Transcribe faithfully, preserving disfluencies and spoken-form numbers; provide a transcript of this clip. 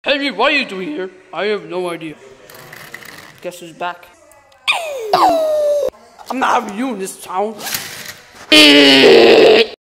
Henry, what are you doing here? I have no idea. Guess who's back? I'm not having you in this town.